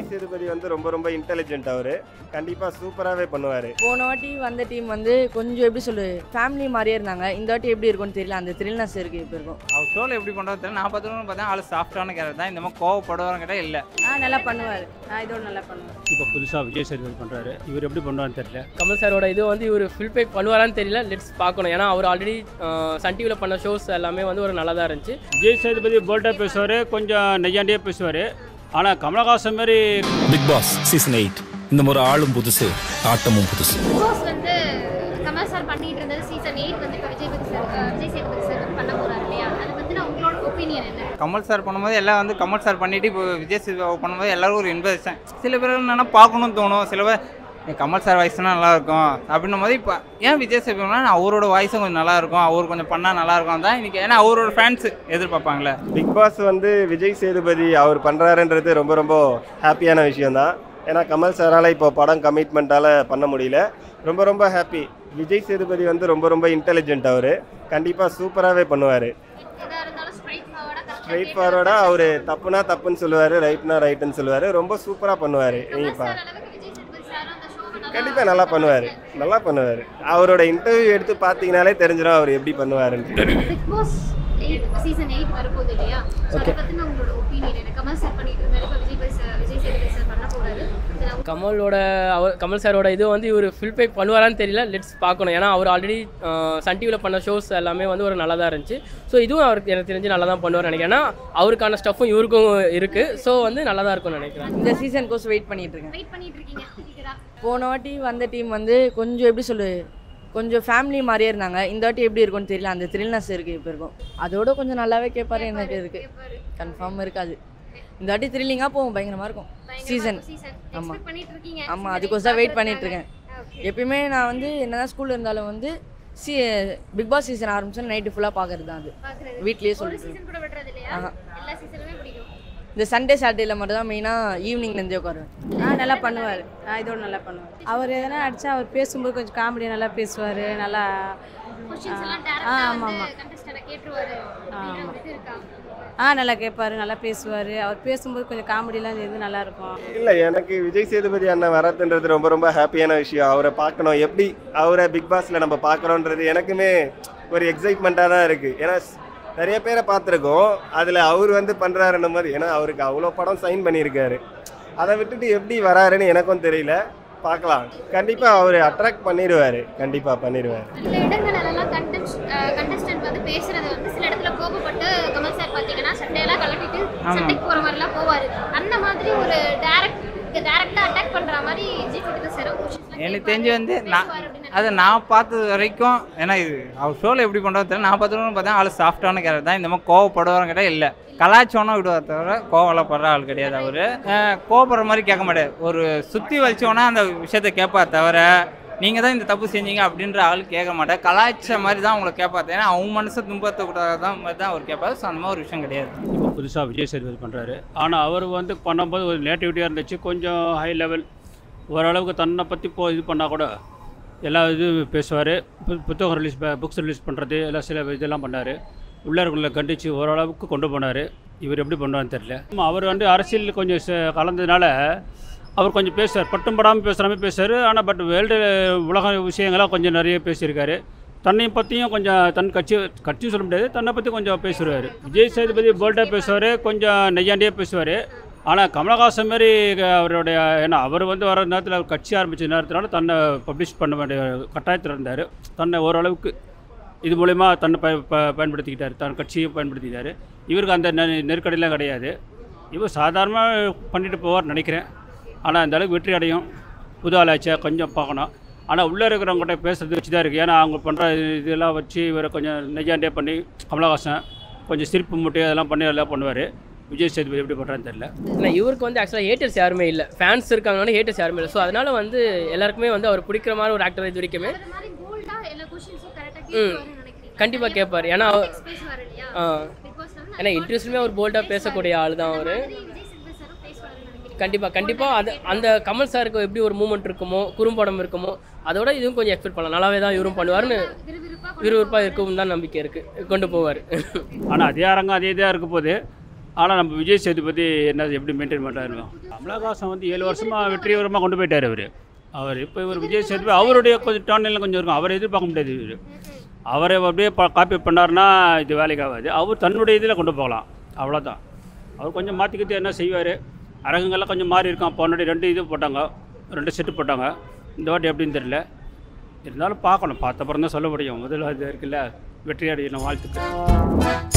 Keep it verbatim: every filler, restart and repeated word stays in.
விஜய் சேதுபதி வந்து ரொம்ப ரொம்ப இன்டெலிஜென்ட். அவரு கண்டிப்பா சூப்பராகவே பண்ணுவார். போன வாட்டி வந்த டீம் வந்து கொஞ்சம் எப்படி சொல்லு ஃபேமிலி மாதிரியே இருந்தாங்க. இந்த வாட்டி எப்படி இருக்கும்னு தெரியல. அந்த த்ரில்னஸ் இருக்குது இப்போ இருக்கும். அவர் ஷோவில் எப்படி பண்ணுறது தெரியல. நான் பார்த்துக்கணும் பார்த்தா ஆள் சாஃப்டான கேரக்டர் தான். இந்த மாதிரி கோவப்படுவாங்க கேட்டால் இல்லை. ஆ நல்லா பண்ணுவார். ஆ இதோட நல்லா பண்ணுவார். இப்போ புதுசாக விஜய் சேதுபதி பண்ணுறாரு. இவர் எப்படி பண்ணுவான்னு தெரியல. கமல் சாரோட இது வந்து இவர் ஃபில் பே பண்ணுவாரான்னு தெரியல. லெட்ஸ் பார்க்கணும். ஏன்னா அவர் ஆல்ரெடி சன் டிவியில் பண்ண ஷோஸ் எல்லாமே வந்து ஒரு நல்லா தான் இருந்துச்சு. விஜய் சேதுபதி போல்டாக பேசுவார், கொஞ்சம் நெய்யாண்டியே பேசுவார். ஆனால் கமலஹாசன் மாதிரி பிக் பாஸ் சீசன் எயிட் இந்த முறை ஆளும் புதுசு, ஆட்டமும் புதுசு. பாஸ் வந்து கமல் சார் பண்ணிட்டு இருந்தது சீசன் எயிட் வந்து இப்போ விஜய் சார் விஜய் சேதுபதி சார் வந்து பண்ண போறாரு இல்லையா? அதை பற்றி நான் உங்களோட ஒப்பீனியன் என்ன? கமல் சார் பண்ணும்போது எல்லாம் வந்து கமல் சார் பண்ணிட்டு இப்போ விஜய் சேதுபதி பண்ணும்போது எல்லாரும் ஒரு இன்வெஸ்டன். சில பேர் என்னன்னா பார்க்கணும்னு தோணும். சில பேர் கமல் சார் வாய்ஸ்னால் நல்லாயிருக்கும் அப்படின்னும் போது இப்போ ஏன் விஜய் சேதுபதினா அவரோட வாய்ஸும் கொஞ்சம் நல்லாயிருக்கும், அவர் கொஞ்சம் பண்ணால் நல்லாயிருக்கும் தான் இன்றைக்கி. ஏன்னா அவரோட ஃபேன்ஸ் எதிர்பார்ப்பாங்களே. பிக் பாஸ் வந்து விஜய் சேதுபதி அவர் பண்ணுறாருன்றது ரொம்ப ரொம்ப ஹாப்பியான விஷயந்தான். ஏன்னா கமல் சாரால் இப்போ படம் கமிட்மெண்ட்டால் பண்ண முடியல. ரொம்ப ரொம்ப ஹாப்பி. விஜய் சேதுபதி வந்து ரொம்ப ரொம்ப இன்டெலிஜென்ட். அவர் கண்டிப்பாக சூப்பராகவே பண்ணுவார். ஸ்ட்ரைட் ஃபார்வர்டாக அவர் தப்புனா தப்புன்னு சொல்லுவார், ரைட்னா ரைட்டுன்னு சொல்லுவார். ரொம்ப சூப்பராக பண்ணுவார். நீங்கள் கண்டிப்பாக நல்லா பண்ணுவார், நல்லா பண்ணுவார். அவரோட இன்டர்வியூ எடுத்து பார்த்தீங்கனாலே தெரிஞ்சிடும் அவர் எப்படி பண்ணுவாருன்னு. பிக் பாஸ் சீசன் எயிட் வரப்போகுது இல்லையா? அதை பற்றின உங்களோட ஒப்பீனியன் என்ன? கமல் சார் பண்ணிட்டு இருந்தாரு, இப்போ விஜய் விஜய் சேதுபதி சார் பண்ண போறாரு. கமலோட அவர் கமல் சாரோட இது வந்து இவர் ஃபில் பே பண்ணுவாரான்னு தெரியல. லெட்ஸ் பார்க்கணும். ஏன்னா அவர் ஆல்ரெடி சன் டிவியில் பண்ண ஷோஸ் எல்லாமே வந்து ஒரு நல்லா தான் இருந்துச்சு. ஸோ இதுவும் அவருக்கு எனக்கு தெரிஞ்சு நல்லா தான் பண்ணுவார் நினைக்கிறேன். ஏன்னா அவருக்கான ஸ்டஃப்பும் இவருக்கும் இருக்குது. ஸோ வந்து நல்லா தான் இருக்கும்னு நினைக்கிறேன். இந்த சீசன் கோர்ஸ் வெயிட் பண்ணிட்டு இருக்கேன். வெயிட் பண்ணிட்டு இருக்கீங்க. போன வாட்டி வந்த டீம் வந்து கொஞ்சம் எப்படி சொல்லு கொஞ்சம் ஃபேமிலி மாதிரியே இருந்தாங்க. இந்த வாட்டி எப்படி இருக்கும்னு தெரியல. அந்த த்ரில்னஸ் இருக்குது இப்போ இருக்கும். அதோட கொஞ்சம் நல்லாவே கேட்பாரு. எனக்கு இருக்குது கன்ஃபார்ம் இருக்காது. இந்த வாட்டி த்ரில்லிங்காக போகும், பயங்கரமாக இருக்கும் சீசன். ஆமாம் ஆமாம் அதுக்கோசம் வெயிட் பண்ணிட்டு இருக்கேன். எப்பயுமே நான் வந்து என்னதான் ஸ்கூலில் இருந்தாலும் வந்து சி பிக் பாஸ் சீசன் ஆரம்பிச்சோன்னா நைட்டு ஃபுல்லாக பார்க்கறது தான். அது வீட்லேயே சொல்லிட்டு ஆஹா இந்த சண்டே சாட்டர்டேல மட்டும் தான் மெயினாக ஈவினிங்லேருந்தே உட்காருவேன். ஆ நல்லா பண்ணுவார். ஆ இதோட நல்லா பண்ணுவார். அவர் எதனா அடித்தா அவர் பேசும்போது கொஞ்சம் காமெடியாக நல்லா பேசுவார். நல்லா ஆ ஆமாம் ஆமாம் ஆ நல்லா கேட்பார், நல்லா பேசுவார். அவர் பேசும்போது கொஞ்சம் காமெடியெலாம் எது நல்லாயிருக்கும். இல்லை, எனக்கு விஜய் சேதுபதி அண்ணன் வரதுன்றது ரொம்ப ரொம்ப ஹாப்பியான விஷயம். அவரை பார்க்கணும், எப்படி அவரை பிக் பாஸில் நம்ம பார்க்குறோன்றது எனக்குமே ஒரு எக்ஸைட்மெண்ட்டாக தான் இருக்குது. ஏன்னா நிறைய பேரை பார்த்துருக்கோம், அதில் அவர் வந்து பண்ணுறாருன்னும் போது, ஏன்னா அவருக்கு அவ்வளோ படம் சைன் பண்ணியிருக்காரு. அதை விட்டுட்டு எப்படி வராருன்னு எனக்கும் தெரியல. பார்க்கலாம். கண்டிப்பாக அவர் அட்ராக்ட் பண்ணிடுவார். கண்டிப்பாக பண்ணிடுவார். சில இடங்களெல்லாம் கண்டஸ்டன்ட் வந்து பேசுறது வந்து சில இடத்துல கோபப்பட்டு கமல் சார் பார்த்தீங்கன்னா சட்டையெல்லாம் கலட்டிட்டு சண்டைக்கு போகிற மாதிரிலாம் போவார். அந்த மாதிரி ஒரு டேரக்ட் டேரக்டாக அட்டாக் பண்ணுற மாதிரி விஜய் சேதுபதி சார் எனக்கு தெரிஞ்சு வந்து நான் அதை நான் பார்த்தது வரைக்கும், ஏன்னா இது அவர் ஷோவில் எப்படி பண்ணுறது தெரியல. நான் பார்த்துக்கணும் பார்த்தா ஆள் சாஃப்டான கேரக்டர் தான். இந்த மாதிரி கோவப்படுவாங்க கேட்டால் இல்லை. கலாச்சோன்னா விடுவார் தவிர கோவலப்படுற ஆள் கிடையாது. அவர் கோவப்படுற மாதிரி கேட்க மாட்டார். ஒரு சுற்றி வலிச்சோன்னா அந்த விஷயத்தை கேட்பார் தவிர நீங்கள் தான் இந்த தப்பு செஞ்சீங்க அப்படின்ற ஆள் கேட்க மாட்டார். கலாய்ச்ச மாதிரி தான் அவங்களை கேட்பார். ஏன்னா அவங்க மனசை துன்பத்தக்கூடாது தான் மாதிரி தான் அவர் கேட்பார். ஸோ அந்த மாதிரி ஒரு விஷயம் கிடையாது. இப்போ புதுசாக விஜய் சேதுபதி பண்ணுறாரு. ஆனால் அவர் வந்து பண்ணும்போது ஒரு நேட்டிவிட்டியாக இருந்துச்சு, கொஞ்சம் ஹை லெவல். ஓரளவுக்கு தன்னை பற்றி போ இது பண்ணால் கூட எல்லா இதுவும் பேசுவார். புத்தகம் ரிலீஸ் புக்ஸ் ரிலீஸ் பண்ணுறது எல்லாம் சில இதெல்லாம் பண்ணார். உள்ளவர்களை கண்டித்து ஓரளவுக்கு கொண்டு போனார். இவர் எப்படி பண்ணுவான்னு தெரியல. அவர் வந்து அரசியல் கொஞ்சம் கலந்ததுனால அவர் கொஞ்சம் பேசுவார், பட்டும் படாமல் பேசுகிற மாதிரி பேசுவார். ஆனால் பட் வேர்ல்டு உலக விஷயங்களாக கொஞ்சம் நிறைய பேசியிருக்காரு. தன்னை பற்றியும் கொஞ்சம் தன் கட்சி கட்சி சொல்ல முடியாது, தன்னை பற்றி கொஞ்சம் பேசுவார். விஜய் சேதுபதி போல்டாக பேசுவார், கொஞ்சம் நெய்யாண்டியே பேசுவார். ஆனால் கமலஹாசன் மாதிரி அவருடைய, ஏன்னா அவர் வந்து வர நேரத்தில் அவர் கட்சி ஆரம்பித்த நேரத்தினால தன்னை பப்ளிஷ் பண்ண வேண்டிய கட்டாயத்தில் இருந்தார். தன்னை ஓரளவுக்கு இது மூலயமா தன்னை ப ப பயன்படுத்திக்கிட்டார், தன் கட்சியை பயன்படுத்திக்கிட்டார். இவருக்கு அந்த நெ நெருக்கடியெலாம் கிடையாது. இவர் சாதாரணமாக பண்ணிட்டு போவார்னு நினைக்கிறேன். ஆனால் அந்த அளவுக்கு வெற்றி அடையும். புது ஆளாச்சா கொஞ்சம் பார்க்கணும். ஆனால் உள்ளே இருக்கிறவங்ககிட்ட பேசுறது வச்சு தான் இருக்குது. ஏன்னா அவங்க பண்ணுற இதெல்லாம் வச்சு இவரை கொஞ்சம் நெஜாண்டியே பண்ணி கமலஹாசன் கொஞ்சம் சிரிப்பு மூட்டை அதெல்லாம் பண்ணி எல்லாம் பண்ணுவார். விஜய் சேதுபதி எப்படி பண்ணுறான்னு தெரியல. இல்லை, இவருக்கு வந்து ஆக்சுவலாக ஹேட்டர்ஸ் யாருமே இல்லை. ஃபேன்ஸ் இருக்காங்கன்னா ஹேட்டர்ஸ் யாருமே இல்லை. ஸோ அதனால் வந்து எல்லாருக்குமே வந்து அவர் பிடிக்கிற மாதிரி ஒரு ஆக்டர் இது வரைக்குமே ம் கண்டிப்பாக கேட்பார். ஏன்னா ஆ ஏன்னா இன்ட்ரெஸ்ட்டுமே அவர் போல்டாக பேசக்கூடிய ஆள் தான் அவர். கண்டிப்பாக கண்டிப்பாக அது அந்த கமல் சாருக்கு எப்படி ஒரு மூமெண்ட் இருக்குமோ, குறும்படம் இருக்குமோ, அதோட இதுவும் கொஞ்சம் எக்ஸ்பெக்ட் பண்ணலாம். நல்லாவே தான் இவரும் பண்ணுவார்னு விறுவிறுப்பாக இருக்கும் தான் நம்பிக்கை இருக்குது, கொண்டு போவார். ஆனால் அதே அரங்கம் அதே இதாக இருக்க போது ஆனால் நம்ம விஜய் சேதுபதி என்ன எப்படி மெயின்டைன் பண்ணுறாரு. கமலஹாசன் வந்து ஏழு வருஷமாக வெற்றிகரமாக கொண்டு போயிட்டார் அவர். அவர் இப்போ இவர் விஜய் சேதுபதி அவருடைய கொஞ்சம் டோனில் கொஞ்சம் இருக்கும். அவரை எதிர்பார்க்க முடியாது. இவர் அவரை அப்படியே காப்பி பண்ணார்னா இது வேலைக்கு ஆகாது. அவர் தன்னுடைய இதில் கொண்டு போகலாம், அவ்வளோதான். அவர் கொஞ்சம் மாற்றிக்கிட்டு என்ன செய்வார். அரங்கங்கள்லாம் கொஞ்சம் மாறி இருக்கும். போனாடி ரெண்டு இது போட்டாங்க, ரெண்டு செட்டு போட்டாங்க. இந்த வாட்டி எப்படின்னு தெரியல. இருந்தாலும் பார்க்கணும், பார்த்த அப்புறம் தான் சொல்ல முடியும். முதல்ல அது இருக்குல்ல, வெற்றி அடையணும். வாழ்த்துக்கள்.